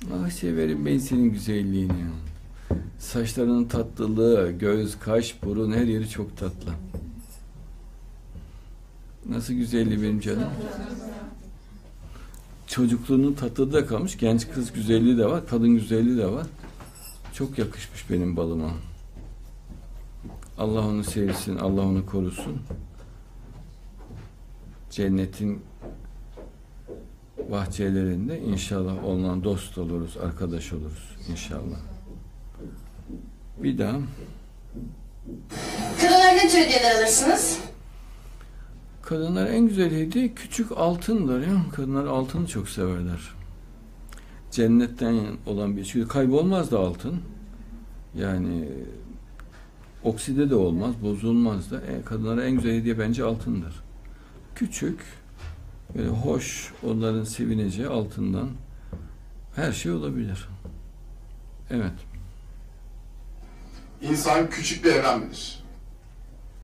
Ah severim ben senin güzelliğini. Saçlarının tatlılığı, göz, kaş, burun her yeri çok tatlı. Nasıl güzelliği benim canım. Çocukluğunun tatlılığı da kalmış. Genç kız güzelliği de var, kadın güzelliği de var. Çok yakışmış benim balıma. Allah onu sevsin, Allah onu korusun. Cennetin bahçelerinde inşallah onunla dost oluruz, arkadaş oluruz inşallah. Bir daha. Kadınlar ne tür hediyeler alırsınız? Kadınlar en güzel hediye küçük altındır ya. Kadınlar altını çok severler. Cennetten olan bir şey. Kaybolmaz da altın. Yani okside de olmaz, bozulmaz da. Kadınlara en güzel hediye bence altındır. Küçük, böyle hoş, onların sevineceği altından her şey olabilir. Evet. İnsan küçük bir evren midir?